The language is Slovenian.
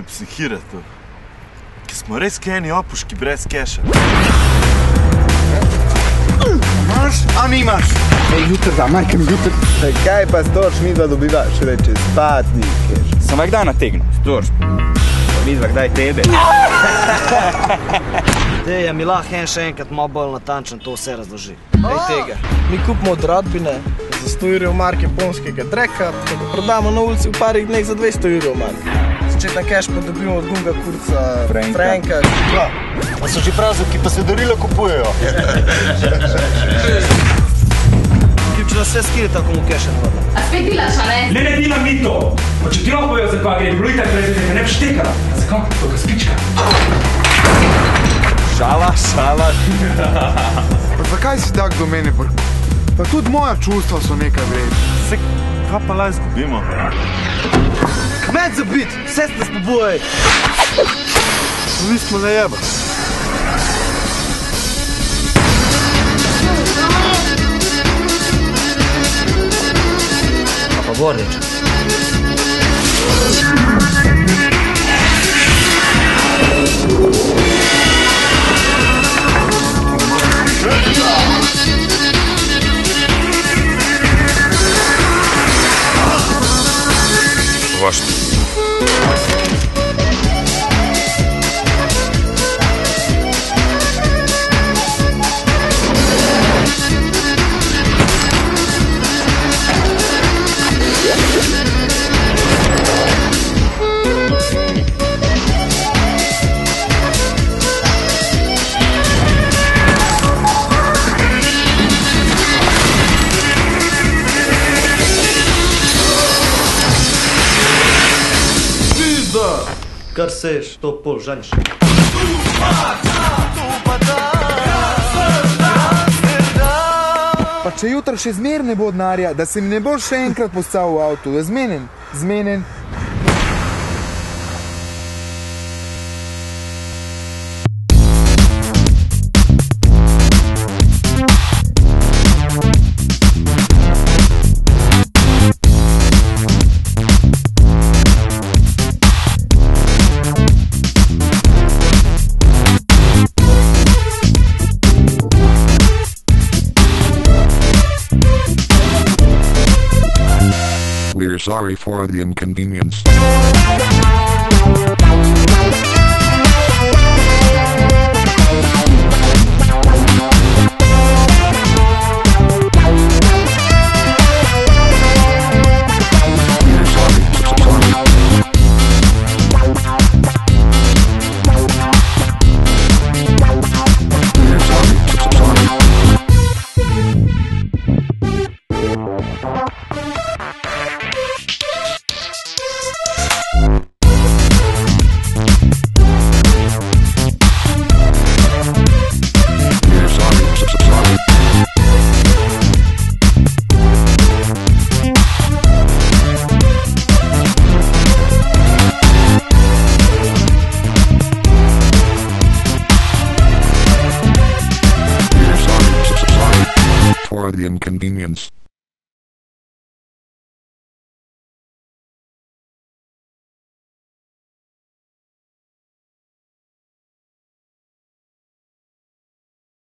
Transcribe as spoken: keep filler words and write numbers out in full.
psihirati. Ki smo res keni opuški brez keša. Imaš? A nimaš? Ej, jutr da, majke mi jutr. Kaj pa stoč midva dobivaš, reče, spatni keš. Sem vam kdaj nategnil? Stoč, midva kdaj tebe. Dej, mi lahko en še enkrat malo bolj natančen to vse razloži. Ej tega. Mi kupimo od rodbine za sto jurjev mark japonskega dreka, pa ga prodamo na ulici v parih dneh za dvesto jurjev mark. Začetna keš pa dobimo od Gunga Kurca, Franka. Pa so že prazovki, pa se darila kupujejo. Če nas vse skiri, tako mu keša ne voda. A spet dilaš, a ne? Ne, ne dilam mi to. Pa če ti opojo za kva gre, bilo itak prezidnika, ne bi štekala. Zakaj? To ga spička. Šala, šala. Pa zakaj si tak do mene brko? Pa tudi moja čustva so nekaj vredni. Se, kaj pa laj zgubimo? Kmet za bit, vse ste spobojaj. Mi smo najebali. Pa Gordič. Vašta. Kar seješ, to pol žaniš. Pa če jutr še zmer ne bo denarja, da se mi ne bo še enkrat postal v avtu, je zmenen, zmenen. We're sorry for the inconvenience. For the inconvenience.